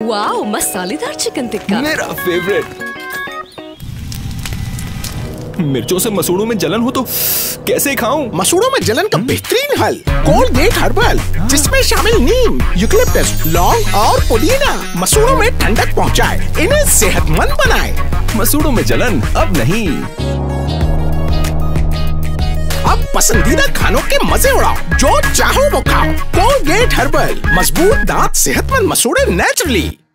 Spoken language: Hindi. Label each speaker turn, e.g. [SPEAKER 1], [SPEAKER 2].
[SPEAKER 1] वाओ, मसालेदार चिकन टिक्का
[SPEAKER 2] मेरा फेवरेट। मिर्चों से मसूड़ों में जलन हो तो कैसे खाऊं?
[SPEAKER 3] मसूड़ों में जलन का बेहतरीन हल कोलगेट हर्बल, जिसमें शामिल नीम, यूकलिप्टस, लौंग और पुदीना मसूड़ों में ठंडक पहुंचाए, इन्हें सेहतमंद बनाए।
[SPEAKER 2] मसूड़ों में जलन अब नहीं।
[SPEAKER 3] अब पसंदीदा खानों के मजे उड़ाओ, जो चाहो वो खाओ। कोलगेट हर्बल, मजबूत दांत, सेहतमंद मसूड़े नेचुरली।